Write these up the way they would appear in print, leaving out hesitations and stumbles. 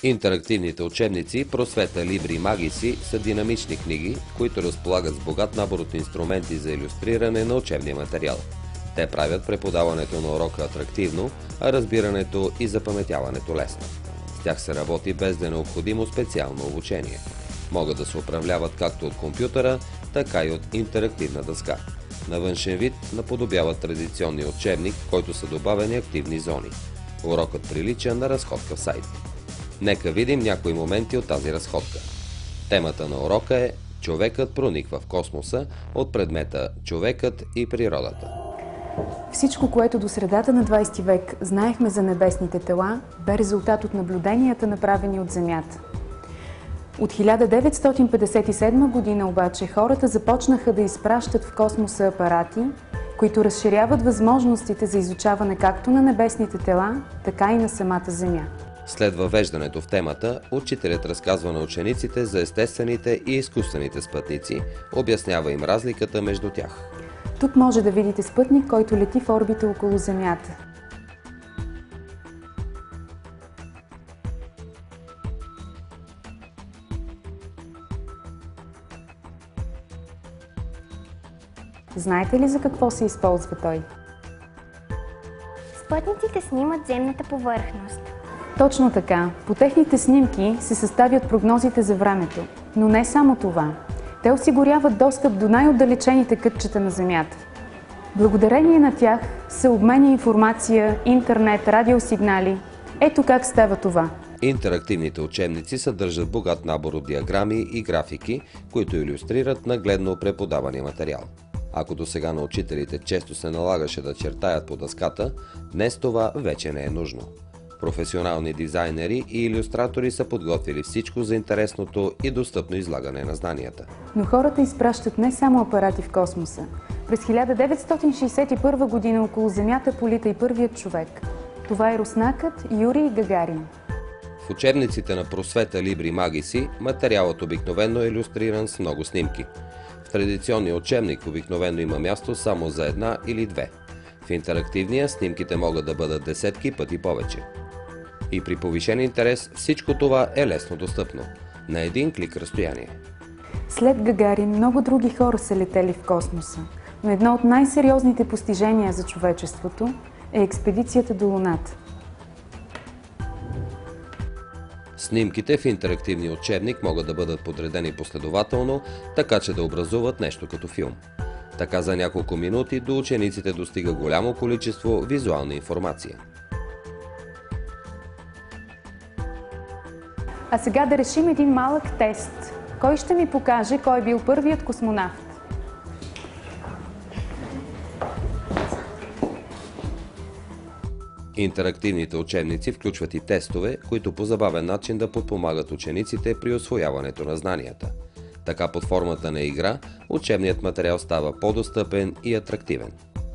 Интерактивните учебници Просвета Либри Магиси са динамични книги, които разполагат с богат набор от инструменти за илюстриране на учебния материал. Те правят преподаването на урока атрактивно, а разбирането и запаметяването лесно. С тях се работи без да е необходимо специално обучение. Могат да се управляват както от компютъра, така и от интерактивна дъска. На външен вид наподобяват традиционния учебник, в който са добавени активни зони. Урокът прилича на разходка в сайт. Нека видим някои моменти от тази разходка. Темата на урока е "Човекът прониква в космоса" от предмета "Човекът и природата". Всичко, което до средата на 20 век знаехме за небесните тела, бе резултат от наблюденията, направени от Земята. От 1957 година обаче хората започнаха да изпращат в космоса апарати, които разширяват възможностите за изучаване както на небесните тела, така и на самата Земя. След въвеждането в темата, учителят разказва на учениците за естествените и изкуствените спътници, обяснява им разликата между тях. Тук може да видите спътник, който лети в орбита около Земята. Знаете ли за какво се използва той? Спътниците снимат земната повърхност. Точно така. По техните снимки се съставят прогнозите за времето. Но не само това. Те осигуряват достъп до най-отдалечените кътчета на Земята. Благодарение на тях се обменя информация, интернет, радиосигнали. Ето как става това. Интерактивните учебници съдържат богат набор от диаграми и графики, които илюстрират нагледно преподавания материал. Ако досега на учителите често се налагаше да чертаят по дъската, днес това вече не е нужно. Професионални дизайнери и илюстратори са подготвили всичко за интересното и достъпно излагане на знанията. Но хората изпращат не само апарати в космоса. През 1961 година около Земята полита и първият човек. Това е руснакът Юрий Гагарин. В учебниците на Просвета Либри Магиси материалът обикновено е илюстриран с много снимки. В традиционния учебник обикновено има място само за една или две. В интерактивния снимките могат да бъдат десетки пъти повече. И при повишен интерес всичко това е лесно достъпно. На един клик разстояние. След Гагарин много други хора са летели в космоса, но едно от най-сериозните постижения за човечеството е експедицията до Луната. Снимките в интерактивния учебник могат да бъдат подредени последователно, така че да образуват нещо като филм. Така за няколко минути до учениците достига голямо количество визуална информация. А сега да решим един малък тест. Кой ще ми покаже кой е бил първият космонавт? Интерактивните учебници включват и тестове, които по забавен начин да подпомагат учениците при усвояването на знанията. Така под формата на игра, учебният материал става по-достъпен и атрактивен.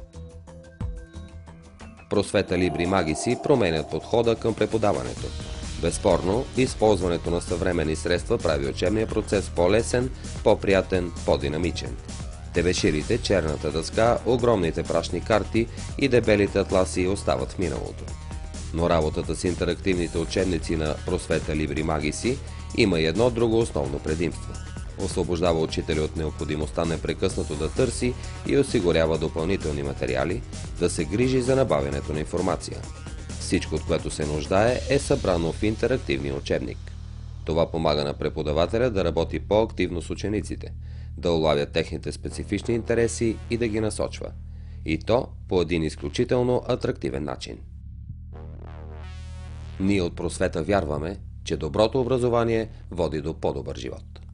Просвета Либри Магиси променят подхода към преподаването. Безспорно, използването на съвременни средства прави учебния процес по-лесен, по-приятен, по-динамичен. Тебеширите, черната дъска, огромните прашни карти и дебелите атласи остават в миналото. Но работата с интерактивните учебници на Просвета Либри Магиси има и едно друго основно предимство. Освобождава учителя от необходимостта непрекъснато да търси и осигурява допълнителни материали, да се грижи за набавянето на информация. Всичко, от което се нуждае, е събрано в интерактивния учебник. Това помага на преподавателя да работи по-активно с учениците, да улавя техните специфични интереси и да ги насочва. И то по един изключително атрактивен начин. Ние от Просвета вярваме, че доброто образование води до по-добър живот.